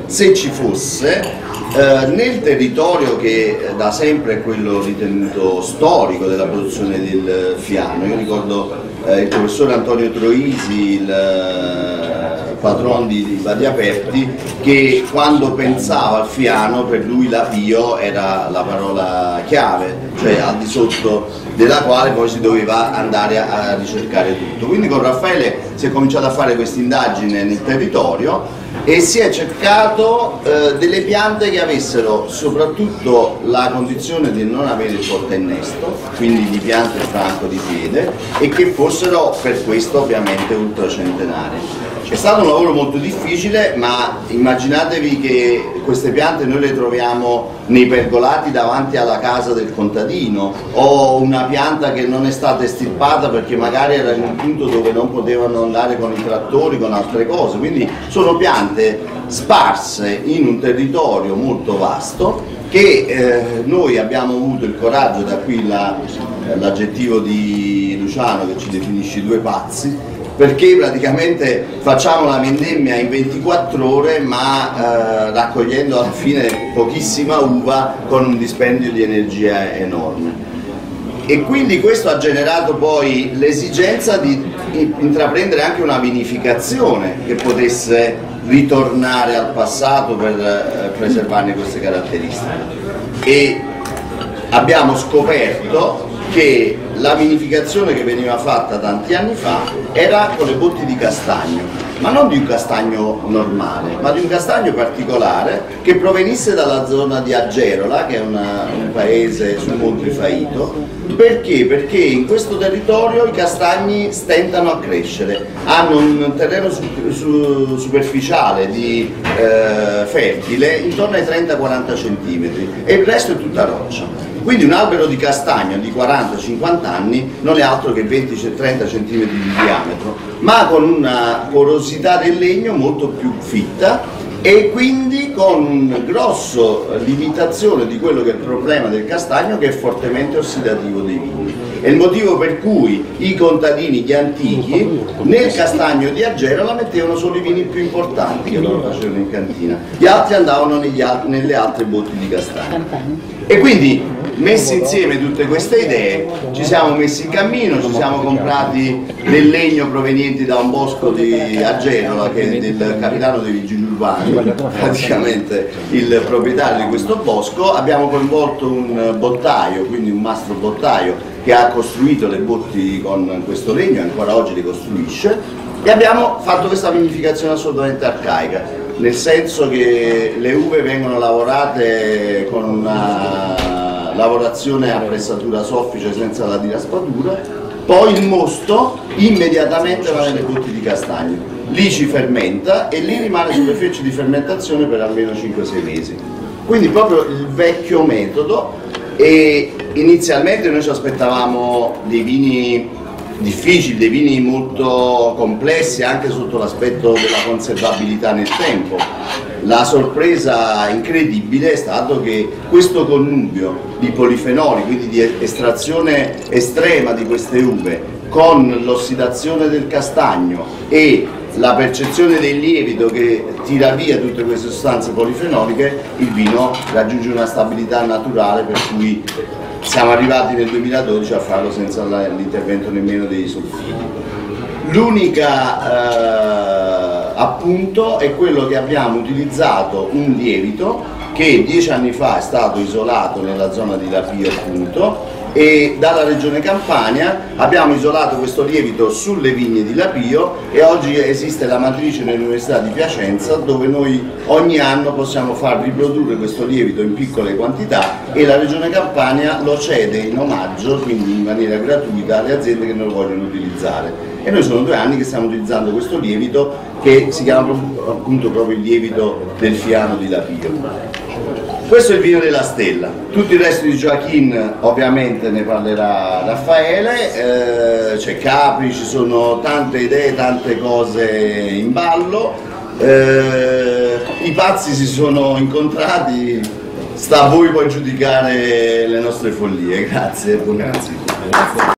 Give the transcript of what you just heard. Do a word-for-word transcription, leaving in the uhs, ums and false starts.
se ci fosse eh, nel territorio che da sempre è quello ritenuto storico della produzione del fiano. Io ricordo eh, il professore Antonio Troisi, il eh, patron di, di Badia Aperti, che quando pensava al fiano per lui la bio era la parola chiave, cioè al di sotto della quale poi si doveva andare a, a ricercare tutto. Quindi con Raffaele si è cominciato a fare questa indagine nel territorio e si è cercato eh, delle piante che avessero soprattutto la condizione di non avere il portainnesto, quindi di piante franco di piede, e che fossero per questo ovviamente ultracentenarie. È stato un lavoro molto difficile, ma immaginatevi che queste piante noi le troviamo nei pergolati davanti alla casa del contadino, o una pianta che non è stata estirpata perché magari era in un punto dove non potevano andare con i trattori, con altre cose, quindi sono piante sparse in un territorio molto vasto che eh, noi abbiamo avuto il coraggio, da qui l'aggettivo di Luciano che ci definisce due pazzi, perché praticamente facciamo la vendemmia in ventiquattro ore, ma eh, raccogliendo alla fine pochissima uva con un dispendio di energia enorme. E quindi questo ha generato poi l'esigenza di intraprendere anche una vinificazione che potesse ritornare al passato per eh, preservarne queste caratteristiche. E abbiamo scoperto che la vinificazione che veniva fatta tanti anni fa era con le botti di castagno, ma non di un castagno normale, ma di un castagno particolare che provenisse dalla zona di Agerola, che è una, un paese sul Monte Faito. Perché? Perché in questo territorio i castagni stentano a crescere, hanno un terreno su, su, superficiale di eh, fertile intorno ai trenta quaranta centimetri e il resto è tutta roccia. Quindi un albero di castagno di quaranta cinquanta anni non è altro che venti trenta centimetri di diametro, ma con una porosità del legno molto più fitta e quindi con una grossa limitazione di quello che è il problema del castagno, che è fortemente ossidativo dei vini. È il motivo per cui i contadini, gli antichi, nel castagno di Agerola mettevano solo i vini più importanti che loro facevano in cantina, gli altri andavano negli al nelle altre botti di castagno. E quindi, messi insieme tutte queste idee, ci siamo messi in cammino, ci siamo comprati del legno proveniente da un bosco di Agerola, che è del capitano dei vigili urbani, praticamente il proprietario di questo bosco. Abbiamo coinvolto un bottaio, quindi un mastro bottaio, che ha costruito le botti con questo legno e ancora oggi le costruisce, e abbiamo fatto questa vinificazione assolutamente arcaica, nel senso che le uve vengono lavorate con una lavorazione a pressatura soffice senza la diraspatura, poi il mosto immediatamente va nelle botti di castagno, lì ci fermenta e lì rimane sulle frecce di fermentazione per almeno cinque sei mesi. Quindi proprio il vecchio metodo. E inizialmente noi ci aspettavamo dei vini difficili, dei vini molto complessi anche sotto l'aspetto della conservabilità nel tempo. La sorpresa incredibile è stato che questo connubio di polifenoli, quindi di estrazione estrema di queste uve, con l'ossidazione del castagno e la percezione del lievito che tira via tutte queste sostanze polifenoliche, il vino raggiunge una stabilità naturale, per cui siamo arrivati nel duemiladodici a farlo senza l'intervento nemmeno dei solfiti. L'unica eh, appunto è quello che abbiamo utilizzato un lievito che dieci anni fa è stato isolato nella zona di Lapio, appunto, e dalla regione Campania abbiamo isolato questo lievito sulle vigne di Lapio, e oggi esiste la matrice nell'Università di Piacenza dove noi ogni anno possiamo far riprodurre questo lievito in piccole quantità, e la regione Campania lo cede in omaggio, quindi in maniera gratuita, alle aziende che non lo vogliono utilizzare. E noi sono due anni che stiamo utilizzando questo lievito, che si chiama appunto proprio il lievito del fiano di Lapio. Questo è il vino della Stella. Tutto il resto di Joachim ovviamente ne parlerà Raffaele, eh, c'è Capri, ci sono tante idee, tante cose in ballo, eh, i pazzi si sono incontrati, sta a voi poi giudicare le nostre follie. Grazie. Grazie.